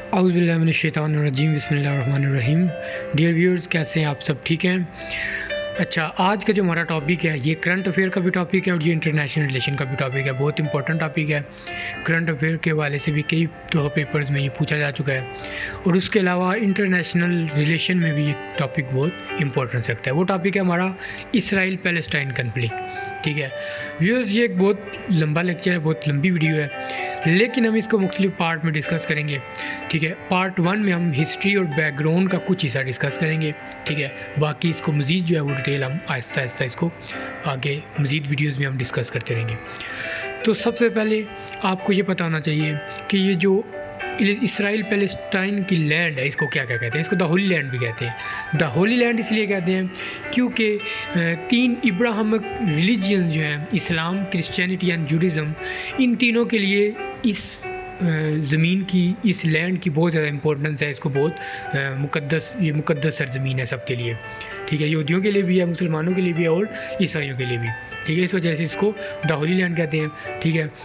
औज़ुबिल्लाहिमिनश्शैतानिर्रजीम बिस्मिल्लाहिर्रहमानिर्रहीम। Dear viewers, कैसे हैं आप सब? ठीक हैं। अच्छा, आज का जो हमारा टॉपिक है ये करंट अफेयर का भी टॉपिक है और ये इंटरनेशनल रिलेशन का भी टॉपिक है। बहुत इंपॉर्टेंट टॉपिक है। करंट अफेयर के हवाले से भी कई पेपर्स में ये पूछा जा चुका है और उसके अलावा इंटरनेशनल रिलेशन में भी ये टॉपिक बहुत इंपॉर्टेंस रखता है। वो टॉपिक है हमारा इसराइल पैलेस्टाइन कन्फ्लिक्ट। ठीक है व्यूअर्स, ये एक बहुत लंबा लेक्चर है, बहुत लंबी वीडियो है, लेकिन हम इसको मुख्तलिफ पार्ट में डिस्कस करेंगे। ठीक है, पार्ट 1 में हम हिस्ट्री और बैकग्राउंड का कुछ हिस्सा डिस्कस करेंगे। ठीक है, बाकी इसको मज़ीद जो है वो डिटेल हम आहिस्ता आहिस्ता इसको आगे मज़ीद वीडियोज़ में हम डिस्कस करते रहेंगे। तो सबसे पहले आपको ये पता होना चाहिए कि ये जो इसराइल पैलेस्टाइन की लैंड है, इसको क्या क्या कहते हैं? इसको द होली लैंड भी कहते हैं। द होली लैंड इसलिए कहते हैं क्योंकि 3 इब्राहिमिक रिलीजियन जो हैं, इस्लाम, क्रिश्चियनिटी एंड जूडिज़म, इन तीनों के लिए इस ज़मीन की, इस लैंड की बहुत ज़्यादा इंपॉर्टेंस है। इसको बहुत ये मुकद्दस सरज़मीन है सबके लिए। ठीक है, यहूदियों के लिए भी है, मुसलमानों के लिए भी है और ईसाइयों के लिए भी। ठीक है, इस वजह से इसको द होली लैंड कहते हैं। ठीक है,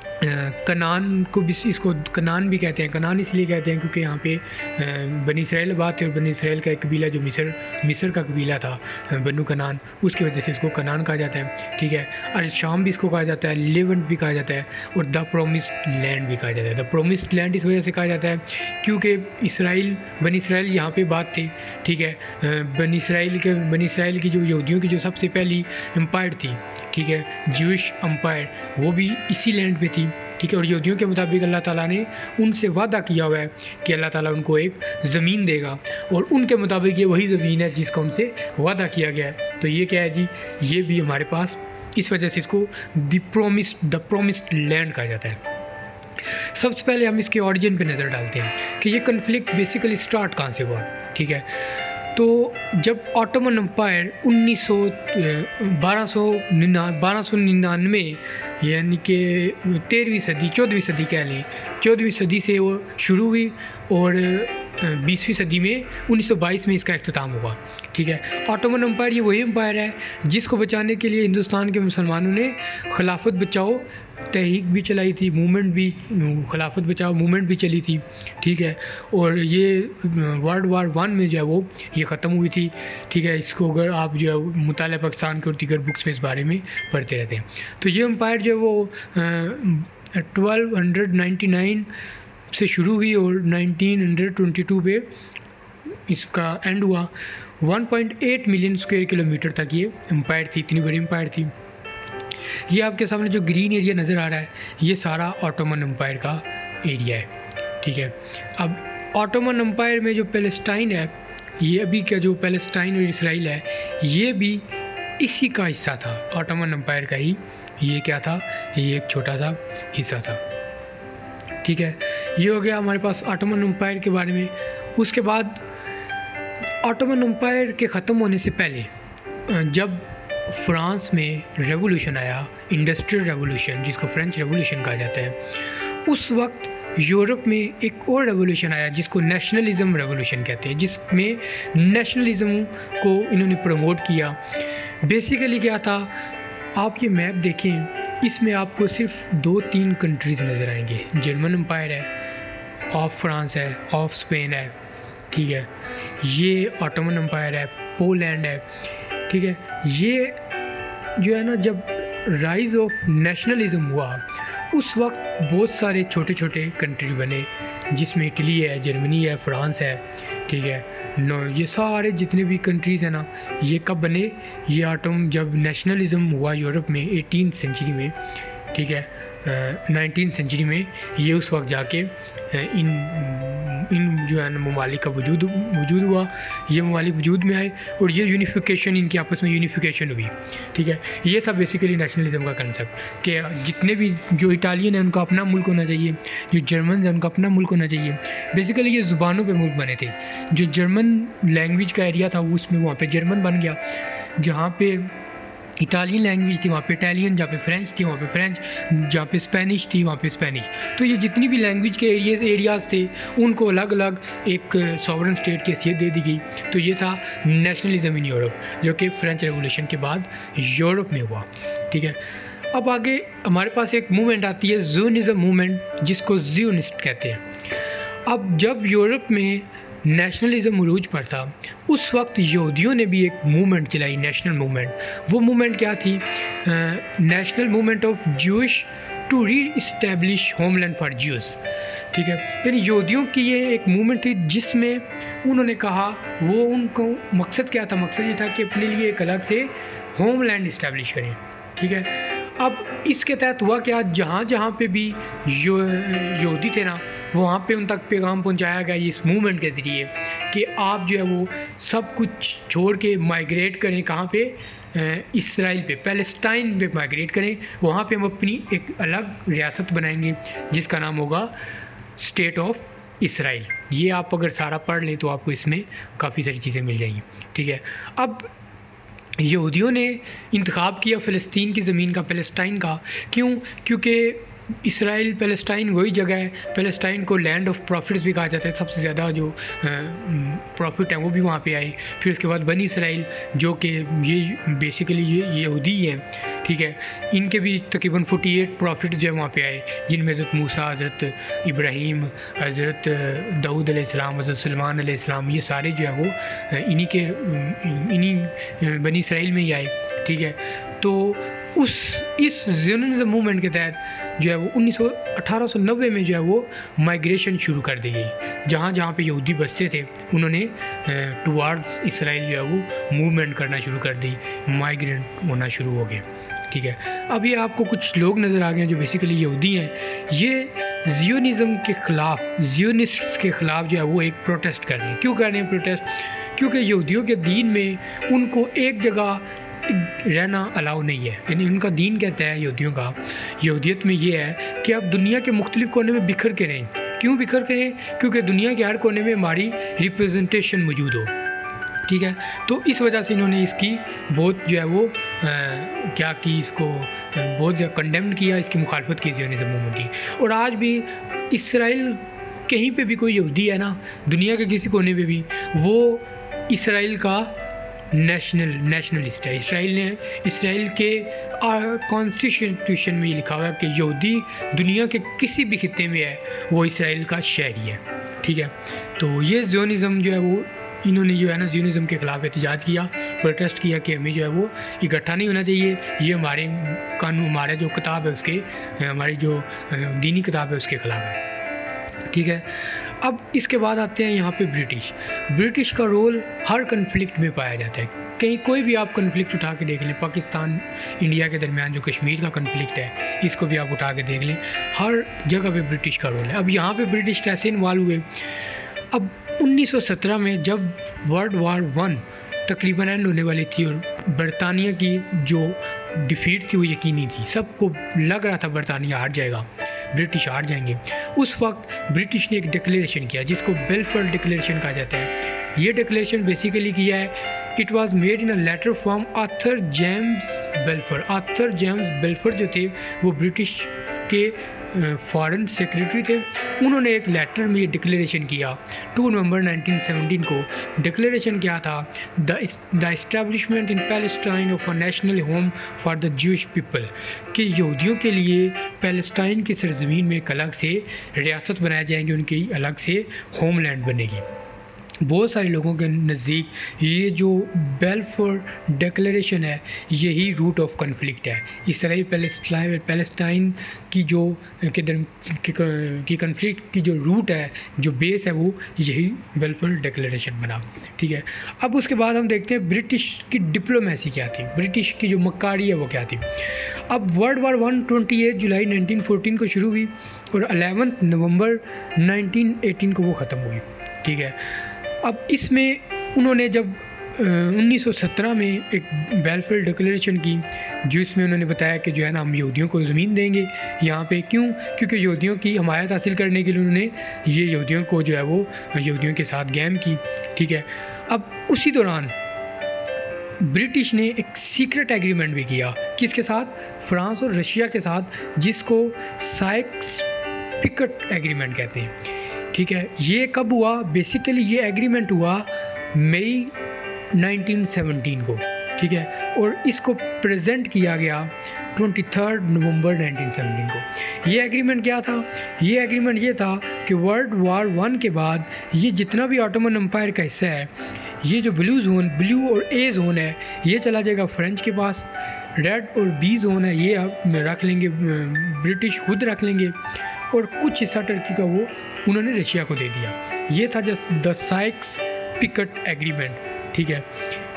कनान को भी, इसको कनान भी कहते हैं। कनान इसलिए कहते हैं क्योंकि यहाँ पे बनी इसराइल आबाद थे और बनी इसराइल का एक कबीला जो मिस्र का कबीला था, बनु कनान, उसकी वजह से इसको कनान कहा जाता है। ठीक है, और शाम भी इसको कहा जाता है, लेवेंट भी कहा जाता है और द प्रोमिस्ड लैंड भी कहा जाता है। द प्रोमिस्ड लैंड इस वजह से कहा जाता है क्योंकि बनी इसराइल यहाँ पे बात थी। ठीक है, बनी इसराइल की जो यहूदियों की जो सबसे पहली एम्पायर थी, ठीक है, ज्यूइश एम्पायर, वो भी इसी लैंड पे थी। ठीक है, और यहूदियों के मुताबिक अल्लाह ताला ने उनसे वादा किया हुआ है कि अल्लाह ताला उनको एक ज़मीन देगा और उनके मुताबिक ये वही ज़मीन है जिसका उनसे वादा किया गया है। तो ये क्या है जी, ये भी हमारे पास, इस वजह से इसको द प्रोमिस्ड लैंड कहा जाता है। सबसे पहले हम इसके ऑरिजिन पे नज़र डालते हैं कि ये कन्फ्लिक्ट बेसिकली स्टार्ट कहाँ से हुआ। ठीक है, तो जब ऑटोमन एम्पायर 1299 यानी कि 14वीं सदी कह लें, 14वीं सदी से वो शुरू हुई और 20वीं सदी में 1922 में इसका इख्तिताम हुआ। ठीक है, ऑटोमन एम्पायर ये वही एम्पायर है जिसको बचाने के लिए हिंदुस्तान के मुसलमानों ने खिलाफत बचाओ तहरीक भी चलाई थी, खिलाफत बचाओ मूवमेंट भी चली थी। ठीक है, और ये वर्ल्ड वार 1 में जो है वो ये ख़त्म हुई थी। ठीक है, इसको अगर आप जो है मुताला पाकिस्तान के और दीगर बुक्स में इस बारे में पढ़ते रहते हैं। तो ये एम्पायर जो है वो 1299 से शुरू हुई और 1922 पे इसका एंड हुआ। 1.8 मिलियन स्क्वायर किलोमीटर तक ये एम्पायर थी, इतनी बड़ी एम्पायर थी। ये आपके सामने जो ग्रीन एरिया नज़र आ रहा है, ये सारा ऑटोमन एम्पायर का एरिया है। ठीक है, अब ऑटोमन एम्पायर में जो पैलेस्टाइन है, ये अभी का जो पैलेस्टाइन और इसराइल है, ये भी इसी का हिस्सा था, ऑटोमन एम्पायर का ही ये क्या था, ये एक छोटा सा हिस्सा था। ठीक है, ये हो गया हमारे पास ऑटोमन एम्पायर के बारे में। उसके बाद ऑटोमन एम्पायर के ख़त्म होने से पहले जब फ्रांस में रेवोल्यूशन आया, इंडस्ट्रियल रेवोल्यूशन जिसको फ्रेंच रेवोल्यूशन कहा जाता है, उस वक्त यूरोप में एक और रेवोल्यूशन आया जिसको नेशनलिज्म रेवोल्यूशन कहते हैं, जिसमें नेशनलिज्म को इन्होंने प्रमोट किया। बेसिकली क्या था, आप ये मैप देखें, इसमें आपको सिर्फ 2-3 कंट्रीज़ नज़र आएंगे। जर्मन एम्पायर है, ऑफ फ्रांस है, ऑफ स्पेन है। ठीक है, ये ऑटोमन एम्पायर है, पोलैंड है। ठीक है, ये जो है ना, जब राइज ऑफ नेशनलिज्म हुआ उस वक्त बहुत सारे छोटे छोटे कंट्री बने, जिसमें इटली है, जर्मनी है, फ्रांस है। ठीक है, ये सारे जितने भी कंट्रीज़ हैं ना, ये कब बने, ये जब नेशनलिज्म हुआ यूरोप में 18th सेंचुरी में। ठीक है, 19th सेंचुरी में ये उस वक्त जाके इन जो है ना ममालिक का वजूद हुआ, ये ममालिक वजूद में आए और ये यूनिफिकेशन, इनकी आपस में यूनिफिकेशन हुई। ठीक है, ये था बेसिकली नेशनलिज्म का कंसेप्ट कि जितने भी जो इटालियन है उनका अपना मुल्क होना चाहिए, जो जर्मन है उनका अपना मुल्क होना चाहिए। बेसिकली ये ज़ुबानों पे मुल्क बने थे। जो जर्मन लैंग्वेज का एरिया था उसमें वहाँ पे जर्मन बन गया, जहाँ पे इटालियन लैंग्वेज थी वहाँ पे इटालियन, जहाँ पे फ्रेंच थी वहाँ पे फ्रेंच, जहाँ पे स्पेनिश थी वहाँ पे स्पेनिश। तो ये जितनी भी लैंग्वेज के एरियाज़ थे उनको अलग अलग एक सॉवरन स्टेट की हैसियत दे दी गई। तो ये था नेशनलिज्म इन यूरोप, जो कि फ्रेंच रेवोल्यूशन के बाद यूरोप में हुआ। ठीक है, अब आगे हमारे पास एक मूवमेंट आती है ज़ियोनिज़्म मूवमेंट, जिसको ज़ियोनिस्ट कहते हैं। अब जब यूरोप में नेशनलिज्म उरूज पर था, उस वक्त यहूदियों ने भी एक मूवमेंट चलाई, नेशनल मूवमेंट। वो मूवमेंट क्या थी? National movement of Jewish to reestablish homeland for Jews. ठीक है, यानी यहूदियों की ये एक मूवमेंट थी जिसमें उन्होंने कहा, वो उनको मकसद क्या था? मकसद ये था कि अपने लिए एक अलग से होमलैंड इस्टेब्लिश करें। ठीक है, अब इसके तहत हुआ क्या? जहाँ जहाँ पे भी यहूदी थे ना, वहाँ पे उन तक पैगाम पहुँचाया गया इस मूवमेंट के ज़रिए कि आप जो है वो सब कुछ छोड़ के माइग्रेट करें। कहाँ पे? इसराइल पे, पैलेस्टाइन पे माइग्रेट करें। वहाँ पे हम अपनी एक अलग रियासत बनाएंगे जिसका नाम होगा स्टेट ऑफ इसराइल। ये आप अगर सारा पढ़ लें तो आपको इसमें काफ़ी सारी चीज़ें मिल जाएंगी। ठीक है, अब यहूदियों ने इंतखाब किया फ़लस्तीन की ज़मीन का, पैलेस्टाइन का। क्यों? क्योंकि इसराइल पैलेस्टाइन वही जगह है, पैलेस्टाइन को लैंड ऑफ प्रॉफिट्स भी कहा जाता है। सबसे ज़्यादा जो प्रॉफिट है वो भी वहाँ पे आए। फिर उसके बाद बनी इसराइल, जो कि ये बेसिकली ये यहूदी हैं। ठीक है, इनके भी तकरीबन 48 प्रॉफिट जो है वहाँ पे आए, जिनमें हज़रत मूसा, हज़रत इब्राहीम, हज़रत दाऊद अलैहिस्सलाम, हज़रत सलमान अलैहिस्सलाम, ये सारे जो है वो इन्हीं बनी इसराइल में ही आए। ठीक है, तो इस ज़ियोनिज़्म मूवमेंट के तहत जो है वो 1890 में जो है वो माइग्रेशन शुरू कर दी गई। जहाँ जहाँ पे यहूदी बसते थे उन्होंने टुवार्ड्स इसराइल जो है वो मूवमेंट करना शुरू कर दी, माइग्रेंट होना शुरू हो गए। ठीक है, अब ये आपको कुछ लोग नज़र आ गए हैं जो बेसिकली यहूदी हैं। ये ज़ियोनिज़्म के ख़िलाफ़, ज़ियोनिस्ट के ख़िलाफ़ जो है वो एक प्रोटेस्ट कर रहे हैं। क्यों कर रहे हैं प्रोटेस्ट? क्योंकि यहूदियों के दीन में उनको एक जगह रहना अलाउ नहीं है। यानी उनका दीन कहता है, यहूदियों का, यहूदियत में ये है कि आप दुनिया के मुख्तलिफ कोने में बिखर के रहें। क्यों बिखर के रहें? क्योंकि दुनिया के हर कोने में हमारी रिप्रेजेंटेशन मौजूद हो। ठीक है, तो इस वजह से इन्होंने इसकी बहुत जो है वो क्या की, इसको बहुत कंडेम्ड किया, इसकी मुखालफत की ज़ियोनिज़्म मूवमेंट की। और आज भी इसराइल कहीं पे भी कोई यहूदी है ना, दुनिया के किसी कोने पे भी, वो इसराइल का नेशनलिस्ट है। इसराइल के कॉन्स्टिट्यूशन में ये लिखा हुआ है कि यहूदी दुनिया के किसी भी खित्ते में है वो इसराइल का शहरी है। ठीक है, तो ये ज़ियोनिज़्म जो है वो, इन्होंने जो है ना ज़ियोनिज़्म के ख़िलाफ़ एहतजाज किया, प्रोटेस्ट किया कि हमें जो है वो इकट्ठा नहीं होना चाहिए। ये हमारे कानून, हमारा जो किताब है उसके, हमारी जो दीनी किताब है उसके ख़िलाफ़ है। ठीक है, अब इसके बाद आते हैं यहाँ पे ब्रिटिश का रोल हर कन्फ्लिक्ट में पाया जाता है। कहीं कोई भी आप कन्फ्लिक्ट उठा के देख लें, पाकिस्तान इंडिया के दरमियान जो कश्मीर का कन्फ्लिक्ट है, इसको भी आप उठा के देख लें, हर जगह पे ब्रिटिश का रोल है। अब यहाँ पे ब्रिटिश कैसे इन्वॉल्व हुए? अब 1917 में जब वर्ल्ड वार 1 तकरीबन एंड होने वाली थी और बरतानिया की जो डिफीट थी वो यकीनी थी, सबको लग रहा था बरतानिया हार जाएगा, ब्रिटिश हार जाएंगे। उस वक्त ब्रिटिश ने एक डिक्लेरेशन किया जिसको बेलफोर डिक्लेरेशन कहा जाता है। ये डिक्लेरेशन बेसिकली किया है, it was made in a letter from Arthur James Balfour जो थे वो ब्रिटिश के फॉरेन सेक्रेटरी थे। उन्होंने एक लेटर में ये डिक्लेरेशन किया 2 नवंबर 1917 को। डिक्लेरेशन क्या था? The establishment in Palestine of a national home for the Jewish people, कि यहूदियों के लिए पैलेस्टाइन की सरजमीन में एक अलग से रियासत बनाए जाएंगे, उनकी अलग से होमलैंड बनेगी। बहुत सारे लोगों के नज़दीक ये जो बेलफोर डिक्लेरेशन है यही रूट ऑफ कन्फ्लिक्ट है। इसराइल पैलेस्टाइन की जो की कन्फ्लिक्ट की जो रूट है, जो बेस है, वो यही बेलफोर डिक्लेरेशन बना। ठीक है, अब उसके बाद हम देखते हैं ब्रिटिश की डिप्लोमेसी क्या थी, ब्रिटिश की जो मक्कारी है वो क्या थी। अब वर्ल्ड वार 1 28 जुलाई 1914 को शुरू हुई और 11 नवंबर 1918 को वो ख़त्म हुई। ठीक है, अब इसमें उन्होंने जब 1917 में एक बेलफोर डिक्लेरेशन की, जिसमें उन्होंने बताया कि जो है ना हम यहूदियों को ज़मीन देंगे यहाँ पे। क्यों? क्योंकि यहूदियों की हमायत हासिल करने के लिए उन्होंने ये यहूदियों को जो है वो यहूदियों के साथ गेम की। ठीक है, अब उसी दौरान ब्रिटिश ने एक सीक्रेट एग्रीमेंट भी किया, किसके साथ? फ्रांस और रशिया के साथ, जिसको साइक्स पिकट एग्रीमेंट कहते हैं। ठीक है, ये कब हुआ? बेसिकली ये एग्रीमेंट हुआ मई 1917 को। ठीक है, और इसको प्रेजेंट किया गया 23 नवंबर 1917 को। ये एग्रीमेंट क्या था? ये एग्रीमेंट ये था कि वर्ल्ड वार 1 के बाद ये जितना भी ऑटोमन एम्पायर का हिस्सा है, ये जो ब्लू और ए जोन है, ये चला जाएगा फ्रेंच के पास। रेड और बी जोन है, ये आप रख लेंगे, ब्रिटिश खुद रख लेंगे, और कुछ हिस्सा टर्की का वो उन्होंने रशिया को दे दिया। ये था जस्ट द साइक्स-पिकट एग्रीमेंट, ठीक है।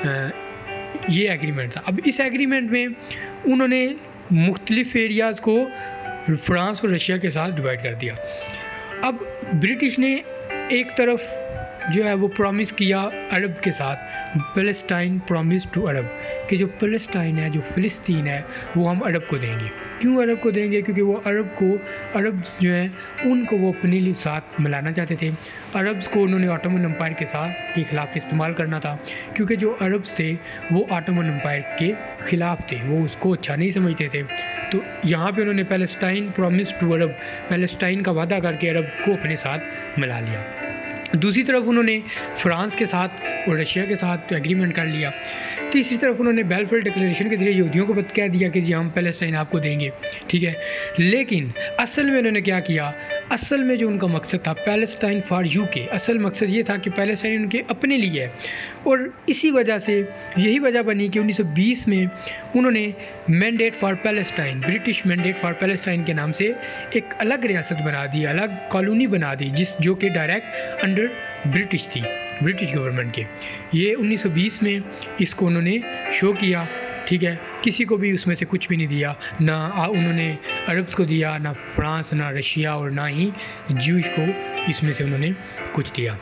ये एग्रीमेंट था। अब इस एग्रीमेंट में उन्होंने मुख्तलिफ एरियाज़ को फ्रांस और रशिया के साथ डिवाइड कर दिया। अब ब्रिटिश ने एक तरफ जो है वो प्रॉमिस किया अरब के साथ, पैलेस्टाइन प्रॉमिस टू अरब, कि जो पैलेस्टाइन है, जो फ़िलिस्तीन है, वो हम अरब को देंगे। क्यों अरब को देंगे? क्योंकि वो अरब जो है उनको वो अपने लिए साथ मिलाना चाहते थे। अरब्स को उन्होंने ऑटोमन एम्पायर के ख़िलाफ़ इस्तेमाल करना था, क्योंकि जो अरब्स थे वो ऑटोमन एम्पायर के ख़िलाफ़ थे, वो उसको अच्छा नहीं समझते थे। तो यहाँ पे उन्होंने Palestine promise to Arab, Palestine का वादा करके अरब को अपने साथ मिला लिया। दूसरी तरफ उन्होंने फ्रांस के साथ और रशिया के साथ एग्रीमेंट कर लिया। तीसरी तरफ उन्होंने बेलफेयर डिक्लेरेशन के जरिए यहूदियों को कह दिया कि जी हम पैलेस्टाइन आपको देंगे, ठीक है। लेकिन असल में उन्होंने क्या किया? असल में जो उनका मकसद था पैलेस्टाइन फॉर यूके, असल मकसद ये था कि पैलेस्टाइन उनके अपने लिए है। और इसी वजह से यही वजह बनी कि 1920 में उन्होंने mandate for Palestine, British mandate for Palestine के नाम से एक अलग रियासत बना दी, अलग कॉलोनी बना दी, जो कि डायरेक्ट अंडर ब्रिटिश थी, ब्रिटिश गवर्नमेंट के। ये 1920 में इसको उन्होंने शो किया, ठीक है। किसी को भी उसमें से कुछ भी नहीं दिया, ना उन्होंने अरब्स को दिया, ना फ्रांस, ना रशिया, और ना ही ज्यूज को इसमें से उन्होंने कुछ दिया।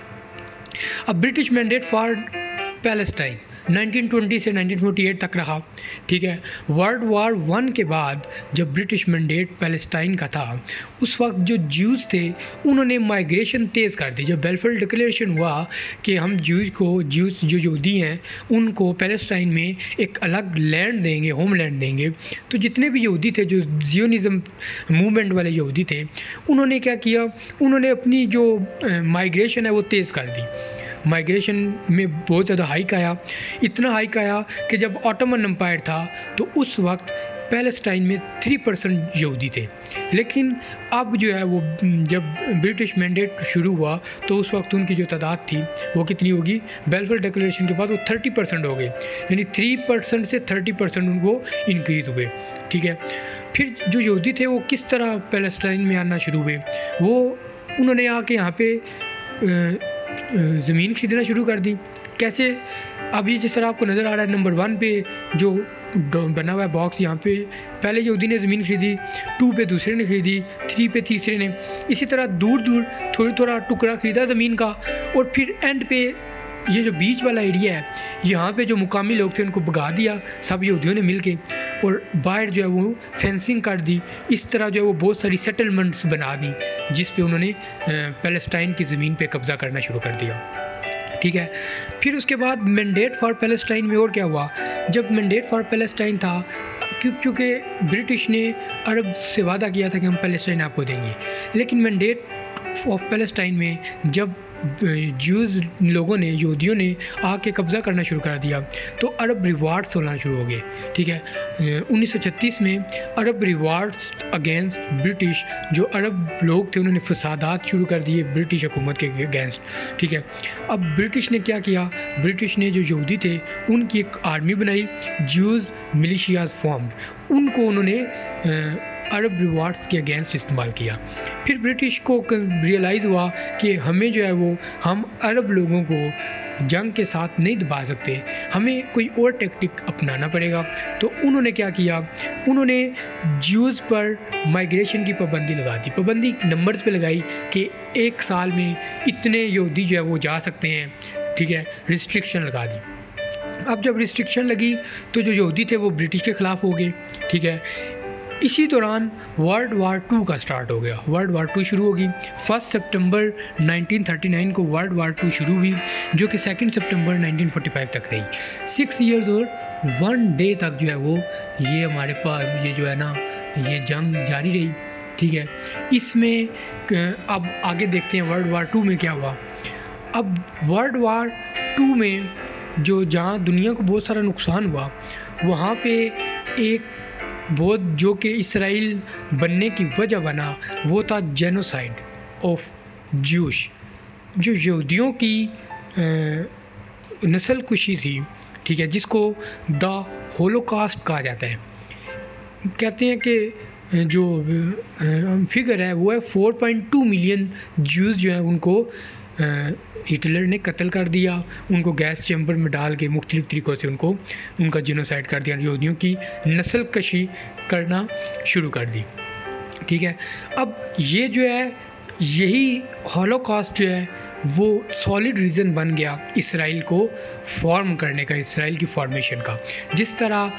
अब ब्रिटिश मैंडेट फॉर पैलेस्टाइन 1920 से 1948 तक रहा, ठीक है। वर्ल्ड वार 1 के बाद जब ब्रिटिश मैंडेट पैलेस्टाइन का था, उस वक्त जो ज्यूज थे उन्होंने माइग्रेशन तेज़ कर दी। जब बेलफेयर डिक्लेरेशन हुआ कि हम ज्यूज जो यहूदी हैं उनको पैलेस्टाइन में एक अलग लैंड देंगे, होमलैंड देंगे, तो जितने भी यहूदी थे, जो जियोनिज़्म मूवमेंट वाले यहूदी थे, उन्होंने क्या किया? उन्होंने अपनी जो माइग्रेशन है वो तेज़ कर दी। माइग्रेशन में बहुत ज़्यादा हाइक आया, इतना हाइक आया कि जब ऑटोमन एम्पायर था तो उस वक्त पैलेस्टाइन में 3% यहूदी थे। लेकिन अब जो है वो जब ब्रिटिश मैंडेट शुरू हुआ तो उस वक्त उनकी जो तादाद थी वो कितनी होगी? बेलफेयर डिक्लेरेशन के बाद वो 30% हो गए, यानी 3% से 30% उनको इंक्रीज़ हुए, ठीक है। फिर जो यहूदी थे वो किस तरह पैलेस्टाइन में आना शुरू हुए? वो उन्होंने आके यहाँ पे ज़मीन खरीदना शुरू कर दी। कैसे? अब ये जिस तरह आपको नज़र आ रहा है, नंबर 1 पे जो बना हुआ है बॉक्स, यहाँ पे पहले यहूदी ने ज़मीन खरीदी, 2 पे दूसरे ने खरीदी, 3 पे तीसरे ने, इसी तरह दूर दूर थोड़ा टुकड़ा खरीदा ज़मीन का, और फिर एंड पे ये जो बीच वाला एरिया है, यहाँ पे जो मुकामी लोग थे उनको भगा दिया सब यहूदियों ने मिल के, और बाहर जो है वो फेंसिंग कर दी। इस तरह जो है वो बहुत सारी सेटलमेंट्स बना दी, जिस पे उन्होंने पैलेस्टाइन की ज़मीन पे कब्ज़ा करना शुरू कर दिया, ठीक है। फिर उसके बाद मैंडेट फॉर पैलेस्टाइन में और क्या हुआ? जब मैंडेट फॉर पैलेस्टाइन था, क्योंकि ब्रिटिश ने अरब से वादा किया था कि हम पैलेस्टाइन आपको देंगे, लेकिन मैंडेट ऑफ पैलेस्टाइन में जब ज्यूज लोगों ने, यहूदियों ने आके कब्ज़ा करना शुरू कर दिया तो अरब रिवार्ड्स होना शुरू हो गए, ठीक है। 1936 में अरब रिवार्ड्स अगेंस्ट ब्रिटिश, जो अरब लोग थे उन्होंने फसादात शुरू कर दिए ब्रिटिश हुकूमत के अगेंस्ट, ठीक है। अब ब्रिटिश ने क्या किया? ब्रिटिश ने जो यहूदी थे उनकी एक आर्मी बनाई, ज्यूज मिलिशियाज फॉर्म्ड, उनको उन्होंने अरब रिवार्ड्स के अगेंस्ट इस्तेमाल किया। फिर ब्रिटिश को रियलाइज़ हुआ कि हमें जो है वो हम अरब लोगों को जंग के साथ नहीं दबा सकते, हमें कोई और टेक्निक अपनाना पड़ेगा। तो उन्होंने क्या किया? उन्होंने ज्यूज़ पर माइग्रेशन की पाबंदी लगा दी, पाबंदी नंबर्स पे लगाई कि 1 साल में इतने यहूदी जो है वो जा सकते हैं, ठीक है, रिस्ट्रिक्शन लगा दी। अब जब रिस्ट्रिक्शन लगी तो जो यहूदी थे वो ब्रिटिश के ख़िलाफ़ हो गए, ठीक है। इसी दौरान वर्ल्ड वार 2 का स्टार्ट हो गया, वर्ल्ड वार 2 शुरू होगी। 1 सितंबर 1939 को वर्ल्ड वार 2 शुरू हुई, जो कि 2 सितंबर 1945 तक रही। 6 ईयर्स और 1 डे तक जो है वो ये हमारे पास ये जो है ना ये जंग जारी रही, ठीक है। इसमें अब आगे देखते हैं वर्ल्ड वार 2 में क्या हुआ। अब वर्ल्ड वार 2 में जो जहाँ दुनिया को बहुत सारा नुकसान हुआ, वहाँ पे एक बहुत जो कि इसराइल बनने की वजह बना, वो था जेनोसाइड ऑफ ज्यूश, जो यहूदियों की नस्ल कुशी थी, ठीक है, जिसको द होलोकास्ट कहा जाता है। कहते हैं कि जो फिगर है वो है 4.2 मिलियन ज्यूज़ जो है उनको हिटलर ने कत्ल कर दिया, उनको गैस चैम्बर में डाल के मुख्तलिफ तरीक़ों से उनका जिनोसाइड कर दिया, यहूदियों की नस्ल कशी करना शुरू कर दी, ठीक है। अब ये जो है, यही हॉलोकॉस्ट जो है वो सॉलिड रीज़न बन गया इसराइल को फॉर्म करने का, इसराइल की फॉर्मेशन का। जिस तरह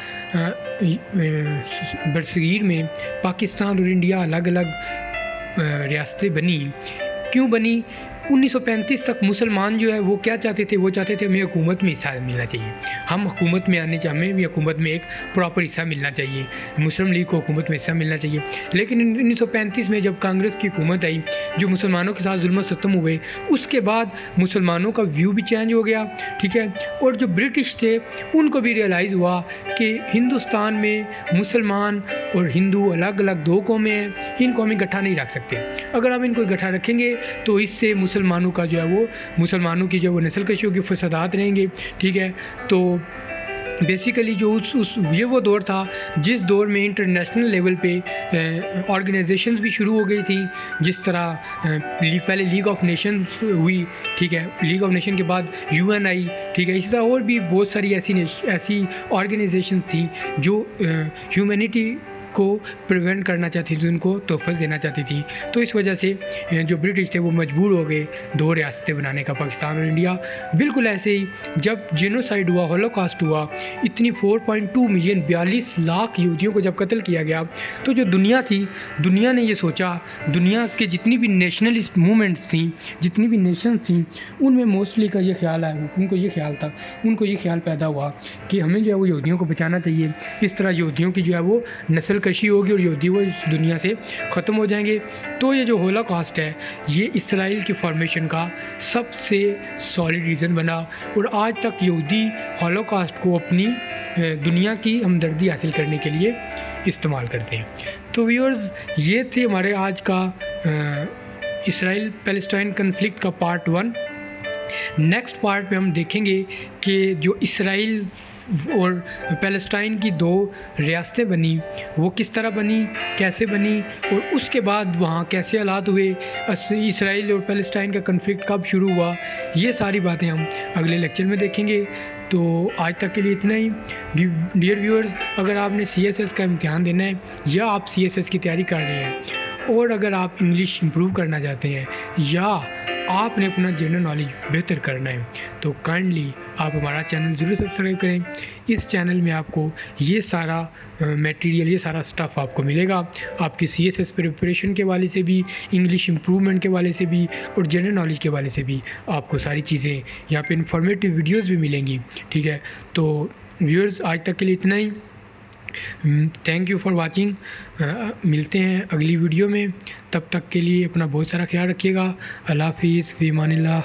बरसगीर में पाकिस्तान और इंडिया अलग अलग रियासतें बनी, क्यों बनी? 1935 तक मुसलमान जो है वो क्या चाहते थे? वो चाहते थे हमें हुकूमत में हिस्सा मिलना चाहिए, हम हुकूमत में आने चाहिए, हमें भी हुकूमत में एक प्रॉपर हिस्सा मिलना चाहिए, मुस्लिम लीग को हुकूमत में हिस्सा मिलना चाहिए। लेकिन 1935 में जब कांग्रेस की हुकूमत आई, जो मुसलमानों के साथ जुल्म सितम हुए, उसके बाद मुसलमानों का व्यू भी चेंज हो गया, ठीक है। और जो ब्रिटिश थे उनको भी रियलाइज़ हुआ कि हिंदुस्तान में मुसलमान और हिंदू अलग अलग दो कौमें हैं, इनको हम इकट्ठा नहीं रख सकते। अगर हम इनको इकट्ठा रखेंगे तो इससे मुसलमानों का जो है वो, मुसलमानों की जो वो नस्ल कशी होगी, फसादात रहेंगे, ठीक है। तो बेसिकली जो ये वो दौर था जिस दौर में इंटरनेशनल लेवल पे ऑर्गेनाइजेशंस भी शुरू हो गई थी, जिस तरह पहले लीग ऑफ नेशंस हुई, ठीक है, लीग ऑफ नेशन के बाद UN आई, ठीक है। इसी तरह और भी बहुत सारी ऐसी ऑर्गेनाइजेशंस थी जो ह्यूमैनिटी को प्रिवेंट करना चाहती थी, उनको तोहफ़ा देना चाहती थी। तो इस वजह से जो ब्रिटिश थे वो मजबूर हो गए दो रियासतें बनाने का, पाकिस्तान और इंडिया। बिल्कुल ऐसे ही जब जेनोसाइड हुआ, हॉलोकॉस्ट हुआ, इतनी 4.2 मिलियन 42 लाख यहूदियों को जब कत्ल किया गया, तो जो दुनिया थी, दुनिया ने ये सोचा, दुनिया के जितनी भी नेशनलिस्ट मूवमेंट्स थी, जितनी भी नेशन थी, उनमें मोस्टली का ये ख्याल आया, उनको ये ख्याल पैदा हुआ कि हमें जो है वो यहूदियों को बचाना चाहिए। इस तरह यहूदियों की जो है वो नस्ल कशी होगी और यहूदी वो इस दुनिया से ख़त्म हो जाएंगे। तो ये जो होलोकॉस्ट है, ये इसराइल की फॉर्मेशन का सबसे सॉलिड रीज़न बना, और आज तक यहूदी होलोकॉस्ट को अपनी दुनिया की हमदर्दी हासिल करने के लिए इस्तेमाल करते हैं। तो व्यूअर्स, ये थे हमारे आज का इसराइल पैलेस्टाइन कन्फ्लिक्ट का पार्ट 1। नेक्स्ट पार्ट में हम देखेंगे कि जो इसराइल और पैलेस्टाइन की दो रियासतें बनी, वो किस तरह बनी, कैसे बनी, और उसके बाद वहाँ कैसे हालात हुए, इसराइल और पैलेस्टाइन का कन्फ्लिक्ट कब शुरू हुआ, ये सारी बातें हम अगले लेक्चर में देखेंगे। तो आज तक के लिए इतना ही। डियर व्यूअर्स, अगर आपने CSS का इम्तिहान देना है या आप CSS की तैयारी कर रहे हैं, और अगर आप इंग्लिश इम्प्रूव करना चाहते हैं या आपने अपना जनरल नॉलेज बेहतर करना है, तो काइंडली आप हमारा चैनल ज़रूर सब्सक्राइब करें। इस चैनल में आपको ये सारा मटेरियल, ये सारा स्टफ़ आपको मिलेगा, आपकी CSS प्रिपरेशन के वाले से भी, इंग्लिश इम्प्रूवमेंट के वाले से भी, और जनरल नॉलेज के वाले से भी आपको सारी चीज़ें यहाँ पे इन्फॉर्मेटिव वीडियोज़ भी मिलेंगी, ठीक है। तो व्यूअर्स, आज तक के लिए इतना ही। Thank you for watching. मिलते हैं अगली वीडियो में, तब तक के लिए अपना बहुत सारा ख्याल रखिएगा। अल्लाह हाफिज़, फ़ी अमानिल्लाह।